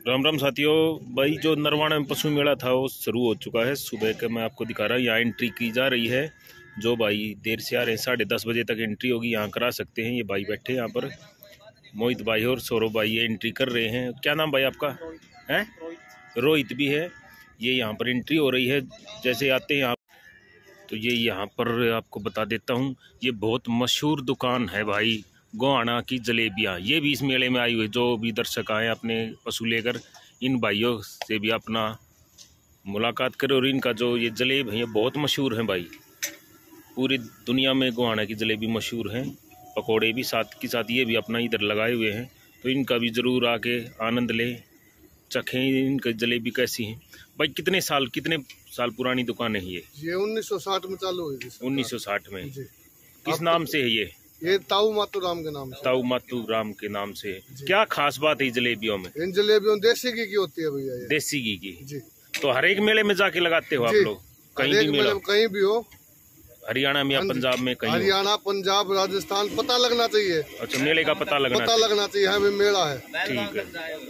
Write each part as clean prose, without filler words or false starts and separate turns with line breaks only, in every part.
राम राम साथियों। भाई जो नरवाना में पशु मेला था वो शुरू हो चुका है। सुबह के मैं आपको दिखा रहा हूँ, यहाँ एंट्री की जा रही है। जो भाई देर से आ रहे हैं 10:30 बजे तक एंट्री होगी, यहाँ करा सकते हैं। ये भाई बैठे यहाँ पर, मोहित भाई और सौरभ भाई ये एंट्री कर रहे हैं। क्या नाम भाई आपका है? रोहित भी है। ये यहाँ पर एंट्री हो रही है। जैसे आते हैं आप तो ये यहाँ पर आपको बता देता हूँ, ये बहुत मशहूर दुकान है भाई, गोहाना की जलेबियाँ। ये भी इस मेले में आई हुई। जो भी दर्शक आए अपने पशु लेकर, इन भाइयों से भी अपना मुलाकात करें। और इनका जो ये जलेब है ये बहुत मशहूर है भाई, पूरी दुनिया में गोहाना की जलेबी मशहूर हैं। पकोड़े भी साथ के साथ ये भी अपना इधर लगाए हुए हैं, तो इनका भी ज़रूर आके आनंद लें, चखें इनकी जलेबी कैसी है। भाई कितने साल पुरानी दुकान है ये?
1960 में चालू हुई थी।
1960 में। किस नाम से है
ये ताऊ मातू राम के नाम से।
ताऊ मातू राम के नाम से। क्या खास बात है जलेबियों में?
इन जलेबियों देसी घी की होती है भैया ये।
देसी घी की
जी।
तो हर एक मेले में जाके लगाते हो आप लोग? कहीं भी मेला,
कहीं भी हो,
हरियाणा में या पंजाब में? कहीं
हरियाणा, पंजाब, राजस्थान, पता लगना चाहिए।
अच्छा, मेले का पता लगना
चाहिए। हाँ, मेला है।
ठीक है।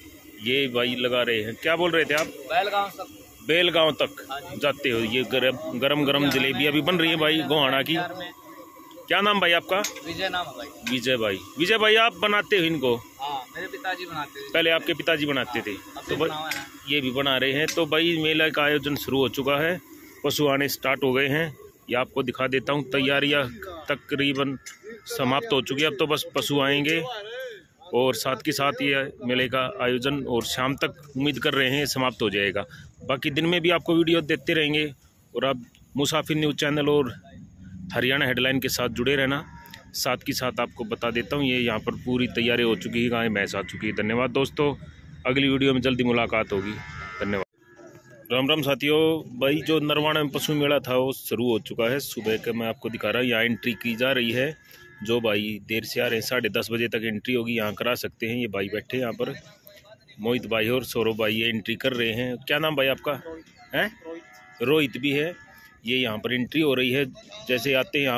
ये भाई लगा रहे हैं। क्या बोल रहे थे आप? बेलगांव तक जाते हो। ये गरम गरम जलेबी अभी बन रही है भाई गोहाना की। क्या नाम भाई आपका?
विजय नाम है भाई।
विजय भाई आप बनाते हो इनको?
हाँ, मेरे पिताजी बनाते थे।
पहले आपके पिताजी बनाते थे, तो भाई ये भी बना रहे हैं। तो भाई मेला का आयोजन शुरू हो चुका है, पशु आने स्टार्ट हो गए हैं। ये आपको दिखा देता हूँ, तैयारियाँ तकरीबन समाप्त हो चुकी है। अब तो बस पशु आएंगे और साथ के साथ ये मेले का आयोजन और शाम तक उम्मीद कर रहे हैं समाप्त हो जाएगा। बाकी दिन में भी आपको वीडियो देते रहेंगे। और आप मुसाफिर न्यूज़ चैनल और हरियाणा हेडलाइन के साथ जुड़े रहना। साथ के साथ आपको बता देता हूँ, ये यहाँ पर पूरी तैयारी हो चुकी है, गाय भैंस आ चुकी है। धन्यवाद दोस्तों, अगली वीडियो में जल्दी मुलाकात होगी। धन्यवाद। राम राम साथियों। भाई जो नरवाना में पशु मेला था वो शुरू हो चुका है। सुबह के मैं आपको दिखा रहा हूँ, यहाँ एंट्री की जा रही है। जो भाई देर से आ रहे हैं 10:30 बजे तक एंट्री होगी, यहाँ करा सकते हैं। ये भाई बैठे यहाँ पर, मोहित भाई और सौरभ भाई ये एंट्री कर रहे हैं। क्या नाम भाई आपका है? रोहित भी है। ये यहाँ पर एंट्री हो रही है। जैसे आते हैं